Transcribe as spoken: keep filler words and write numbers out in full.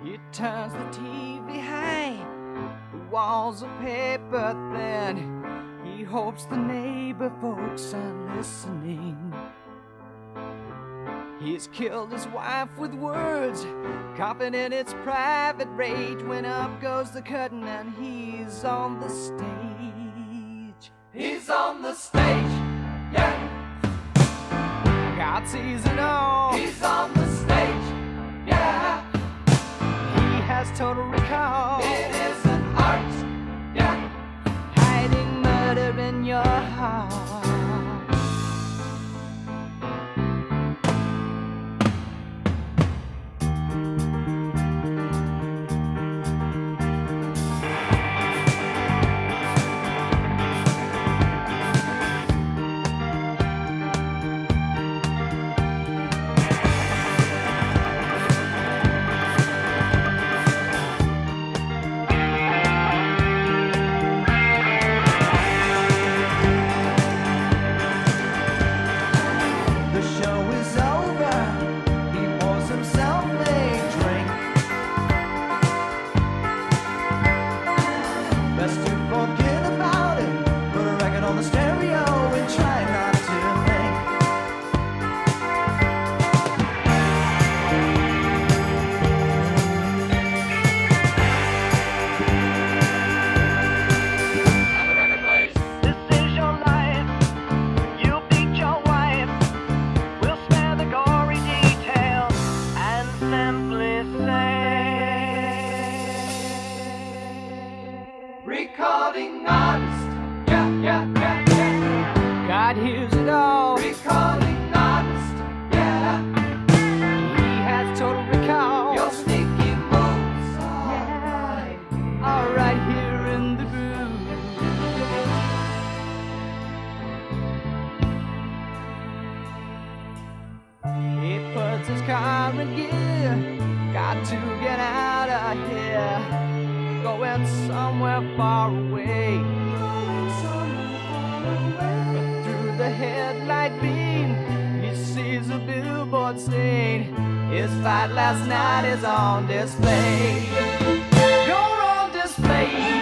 He turns the T V high, the walls of paper thin. He hopes the neighbor folks are listening. He's killed his wife with words, confident it's private rage, when up goes the curtain and he's on the stage. He's on the stage, yeah. God sees it all. He's on the stage, yeah. He has total recall. It is an art, yeah. Hiding murder in your heart. Recording artist, yeah, yeah, yeah, yeah. God hears it all. Recording artist, yeah. He has total recall. Your sneaky moves, yeah. All right here in the groove. He puts his car in gear. Got to get out of here. Going somewhere far away. But through the headlight beam, he sees a billboard saying his fight last night is on display. You're on display.